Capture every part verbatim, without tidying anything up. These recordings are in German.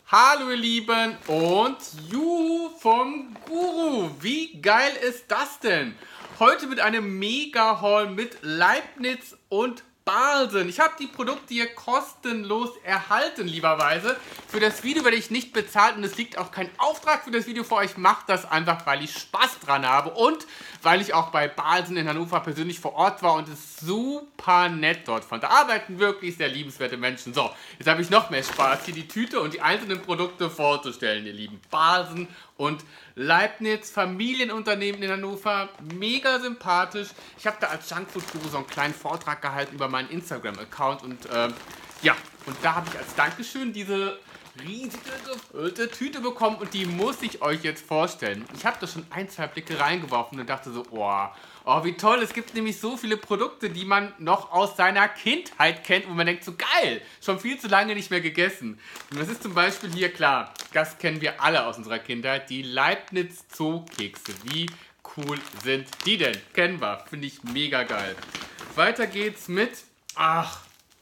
Hallo ihr Lieben und Juhu vom Guru. Wie geil ist das denn? Heute mit einem Mega-Haul mit Leibniz und Balsen. Ich habe die Produkte hier kostenlos erhalten, lieberweise. Für das Video werde ich nicht bezahlt und es liegt auch kein Auftrag für das Video vor euch. Ich mache das einfach, weil ich Spaß dran habe und weil ich auch bei Balsen in Hannover persönlich vor Ort war und es super nett dort fand. Da arbeiten wirklich sehr liebenswerte Menschen. So, jetzt habe ich noch mehr Spaß, hier die Tüte und die einzelnen Produkte vorzustellen, ihr Lieben. Balsen und Leibniz, Familienunternehmen in Hannover, mega sympathisch. Ich habe da als Junkfood-Guru so einen kleinen Vortrag gehalten über meinen Instagram-Account und äh, ja, und da habe ich als Dankeschön diese riesige gefüllte Tüte bekommen und die muss ich euch jetzt vorstellen. Ich habe da schon ein, zwei Blicke reingeworfen und dachte so, oh, oh, wie toll, es gibt nämlich so viele Produkte, die man noch aus seiner Kindheit kennt, wo man denkt, so geil, schon viel zu lange nicht mehr gegessen. Und das ist zum Beispiel hier, klar, das kennen wir alle aus unserer Kindheit, die Leibniz Zoo-Kekse. Wie cool sind die denn? Kennen wir, finde ich mega geil. Weiter geht's mit, ach,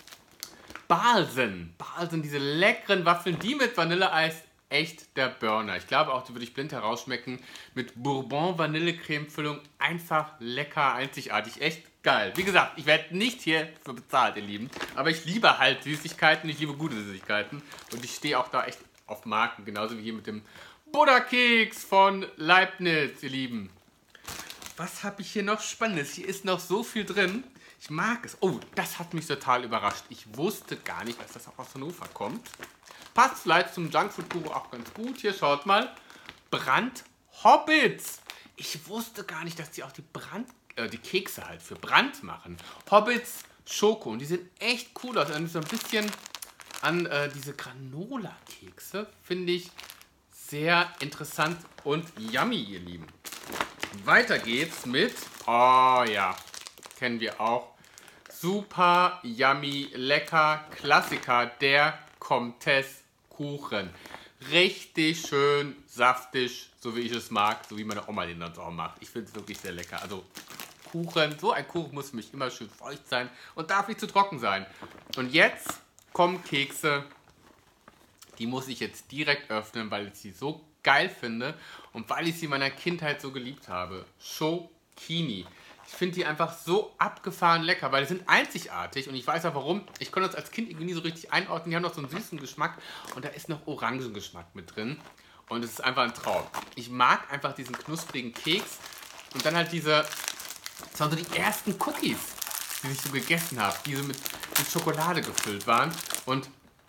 Balsen. Balsen, diese leckeren Waffeln, die mit Vanilleeis, echt der Burner. Ich glaube auch, die würde ich blind herausschmecken. Mit Bourbon-Vanille-Creme-Füllung. Einfach lecker, einzigartig, echt geil. Wie gesagt, ich werde nicht hier für bezahlt, ihr Lieben. Aber ich liebe halt Süßigkeiten, ich liebe gute Süßigkeiten. Und ich stehe auch da echt auf Marken. Genauso wie hier mit dem Buddha-Keks von Leibniz, ihr Lieben. Was habe ich hier noch Spannendes? Hier ist noch so viel drin. Ich mag es. Oh, das hat mich total überrascht. Ich wusste gar nicht, dass das auch aus Hannover kommt. Passt vielleicht zum Junkfood-Guru auch ganz gut. Hier, schaut mal. Brand-Hobbits. Ich wusste gar nicht, dass die auch die Brand, äh, die Kekse halt für Brand machen. Hobbits Schoko. Und die sehen echt cool aus. Und so ein bisschen an äh, diese Granola-Kekse. Finde ich sehr interessant und yummy, ihr Lieben. Weiter geht's mit, oh ja, kennen wir auch, super yummy, lecker Klassiker, der Comtesse Kuchen. Richtig schön saftig, so wie ich es mag, so wie meine Oma den dann auch macht. Ich finde es wirklich sehr lecker. Also Kuchen, so ein Kuchen muss für mich immer schön feucht sein und darf nicht zu trocken sein. Und jetzt kommen Kekse, die muss ich jetzt direkt öffnen, weil ich sie so geil finde und weil ich sie in meiner Kindheit so geliebt habe. Schokini. Ich finde die einfach so abgefahren lecker, weil die sind einzigartig und ich weiß auch warum. Ich konnte das als Kind irgendwie nie so richtig einordnen. Die haben noch so einen süßen Geschmack und da ist noch Orangengeschmack mit drin und es ist einfach ein Traum. Ich mag einfach diesen knusprigen Keks und dann halt diese, das waren so die ersten Cookies, die ich so gegessen habe, die so mit, mit Schokolade gefüllt waren und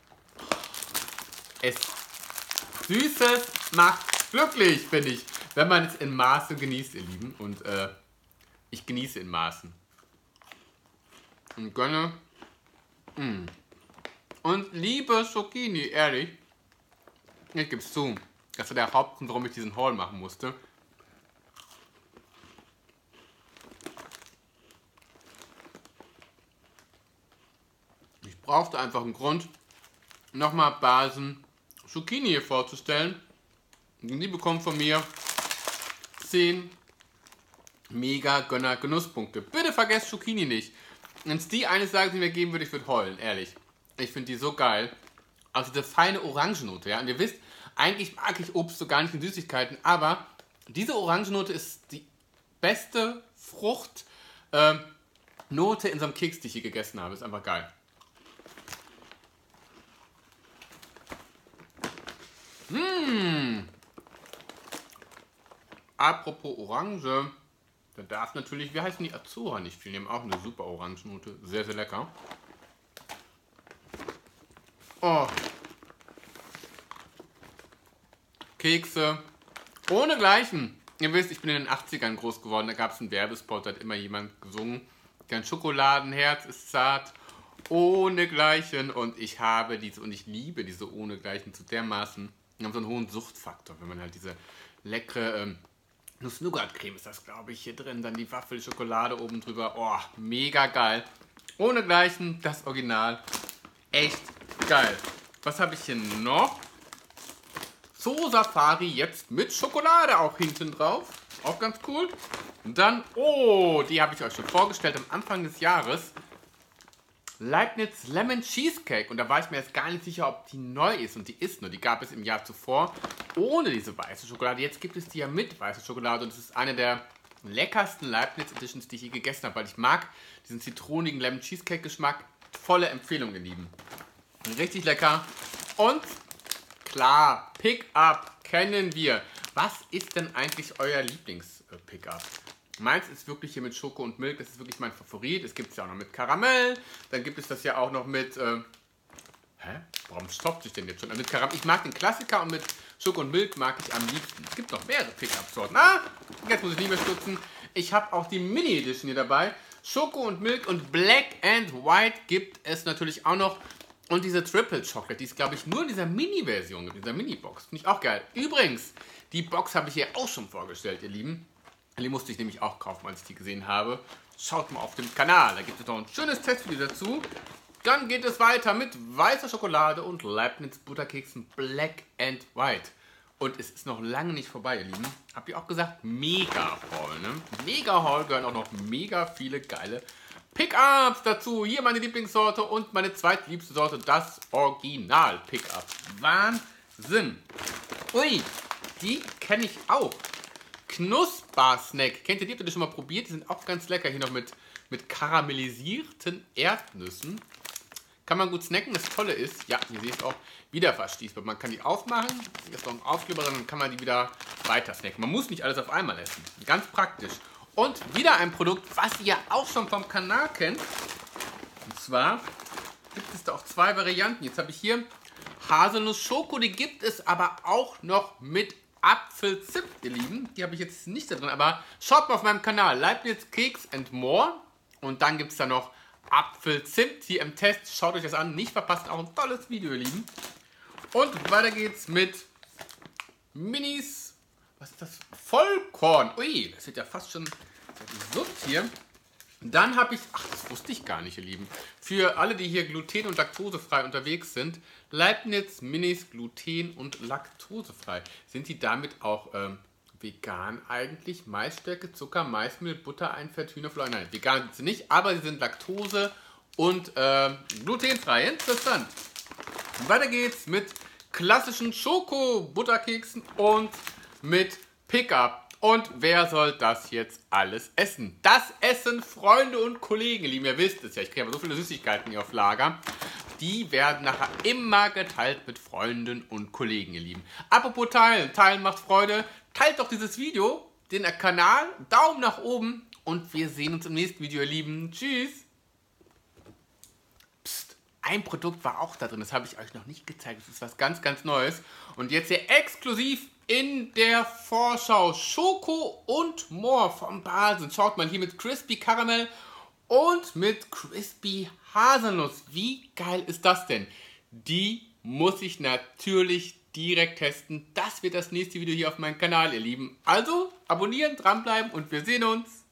es Süßes macht glücklich, finde ich, wenn man es in Maßen genießt, ihr Lieben. Und äh, ich genieße in Maßen. Und gönne. Mm. Und liebe Schokini, ehrlich, ich gebe es zu, das war der Hauptgrund, warum ich diesen Haul machen musste. Ich brauchte einfach einen Grund, nochmal Balsen Schokini hier vorzustellen. Und die bekommen von mir zehn mega Gönner Genusspunkte. Bitte vergesst Schokini nicht. Wenn es die eines Tages nicht mehr geben würde, ich würde heulen, ehrlich. Ich finde die so geil. Also diese feine Orangennote, ja. Und ihr wisst, eigentlich mag ich Obst so gar nicht in Süßigkeiten, aber diese Orangennote ist die beste Fruchtnote äh, in so einem Keks, die ich hier gegessen habe. Ist einfach geil. Mmh. Apropos Orange, da darf natürlich, wie heißen die, Azura nicht viel nehmen, auch eine super Orangennote, sehr, sehr lecker. Oh. Kekse, ohne Gleichen. Ihr wisst, ich bin in den achtzigern groß geworden, da gab es einen Werbespot, da hat immer jemand gesungen, dein Schokoladenherz ist zart, ohne Gleichen. Und ich habe diese, und ich liebe diese ohne Gleichen zu dermaßen. Die haben so einen hohen Suchtfaktor, wenn man halt diese leckere ähm, Nuss-Nougat-Creme ist das, glaube ich, hier drin. Dann die Waffelschokolade oben drüber. Oh, mega geil. Ohne Gleichen, das Original. Echt geil. Was habe ich hier noch? Zoo Safari jetzt mit Schokolade auch hinten drauf. Auch ganz cool. Und dann, oh, die habe ich euch schon vorgestellt am Anfang des Jahres. Leibniz Lemon Cheesecake. Und da war ich mir jetzt gar nicht sicher, ob die neu ist. Und die ist nur. Die gab es im Jahr zuvor ohne diese weiße Schokolade. Jetzt gibt es die ja mit weißer Schokolade. Und es ist eine der leckersten Leibniz Editions, die ich je gegessen habe. Weil ich mag diesen zitronigen Lemon Cheesecake Geschmack. Volle Empfehlung, ihr Lieben. Richtig lecker. Und klar, Pick-up kennen wir. Was ist denn eigentlich euer Lieblings-Pick-up? Meins ist wirklich hier mit Schoko und Milch, das ist wirklich mein Favorit. Es gibt es ja auch noch mit Karamell, dann gibt es das ja auch noch mit, äh, hä? Warum stoppt sich denn jetzt schon? Mit Karamell. Ich mag den Klassiker und mit Schoko und Milch mag ich am liebsten. Es gibt noch mehrere Pick-up-Sorten. Ah, jetzt muss ich nicht mehr stutzen. Ich habe auch die Mini-Edition hier dabei. Schoko und Milch und Black and White gibt es natürlich auch noch. Und diese Triple Chocolate, die ist, glaube ich, nur in dieser Mini-Version, in dieser Mini-Box. Finde ich auch geil. Übrigens, die Box habe ich hier auch schon vorgestellt, ihr Lieben. Die musste ich nämlich auch kaufen, als ich die gesehen habe. Schaut mal auf dem Kanal, da gibt es noch ein schönes Testvideo dazu. Dann geht es weiter mit weißer Schokolade und Leibniz Butterkeksen Black and White. Und es ist noch lange nicht vorbei, ihr Lieben. Habt ihr auch gesagt, mega Haul, ne? Mega Haul gehören auch noch mega viele geile Pick-ups dazu. Hier meine Lieblingssorte und meine zweitliebste Sorte, das Original Pick-up. Wahnsinn. Ui, die kenne ich auch. Knusper-Snack. Kennt ihr die? Habt ihr die schon mal probiert? Die sind auch ganz lecker. Hier noch mit, mit karamellisierten Erdnüssen. Kann man gut snacken. Das Tolle ist, ja, hier seht ihr auch, wieder verschließbar. Man kann die aufmachen, ist noch ein Aufkleber, dann kann man die wieder weiter snacken. Man muss nicht alles auf einmal essen. Ganz praktisch. Und wieder ein Produkt, was ihr auch schon vom Kanal kennt. Und zwar gibt es da auch zwei Varianten. Jetzt habe ich hier Haselnuss-Schoko. Die gibt es aber auch noch mit Apfelzimt, ihr Lieben. Die habe ich jetzt nicht da drin, aber schaut mal auf meinem Kanal. Leibniz Keks and More. Und dann gibt es da noch Apfelzimt hier im Test. Schaut euch das an. Nicht verpasst. Auch ein tolles Video, ihr Lieben. Und weiter geht's mit Minis. Was ist das? Vollkorn. Ui, das wird ja fast schon gesund hier. Dann habe ich, ach, das wusste ich gar nicht, ihr Lieben. Für alle, die hier gluten- und laktosefrei unterwegs sind, Leibniz Minis gluten- und laktosefrei. Sind die damit auch ähm, vegan eigentlich? Maisstärke, Zucker, Maismehl, Butter, Einfett, Hühnerfleisch? Nein, vegan sind sie nicht, aber sie sind laktose- und ähm, glutenfrei. Interessant. Weiter geht's mit klassischen Schoko-Butterkeksen und mit Pick-up. Und wer soll das jetzt alles essen? Das essen Freunde und Kollegen, lieben. Ihr wisst es ja, ich kriege aber so viele Süßigkeiten hier auf Lager. Die werden nachher immer geteilt mit Freunden und Kollegen, ihr Lieben. Apropos teilen, teilen macht Freude. Teilt doch dieses Video, den Kanal, Daumen nach oben und wir sehen uns im nächsten Video, ihr Lieben. Tschüss. Psst, ein Produkt war auch da drin, das habe ich euch noch nicht gezeigt. Das ist was ganz, ganz Neues. Und jetzt hier exklusiv in der Vorschau Schoko und More vom Balsen. Schaut mal hier mit Crispy Caramel und mit Crispy Haselnuss. Wie geil ist das denn? Die muss ich natürlich direkt testen. Das wird das nächste Video hier auf meinem Kanal, ihr Lieben. Also abonnieren, dranbleiben und wir sehen uns.